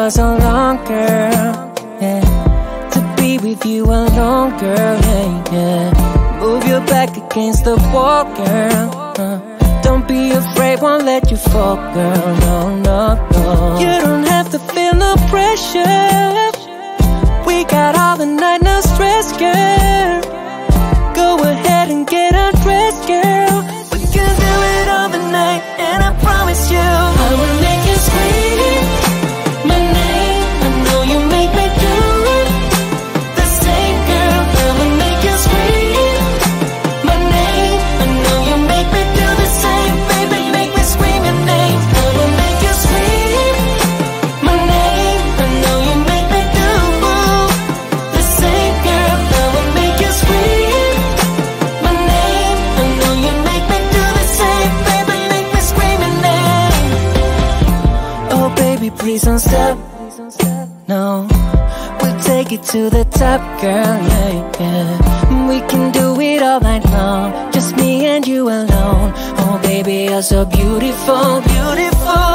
for so long, girl, yeah. To be with you alone, girl, yeah, yeah. Move your back against the wall, girl, don't be afraid, won't let you fall, girl, no, no, no. You don't have to feel no pressure. We got all the night, no stress, girl. Go ahead and get undressed, girl. We can do it all the night, and I promise you I will make you scream my name. I know you make me do the same, girl. I will make you scream my name. I know you make me do the same, baby, make me scream your name. I will make you scream my name. I know you make me do the same, girl. I will make you scream my name. I know you make me do the same, baby, make me scream your name. Oh baby, please don't stop, no. We'll take it to the top, girl, yeah, yeah. We can do it all night long, just me and you alone. Oh baby, you're so beautiful, beautiful.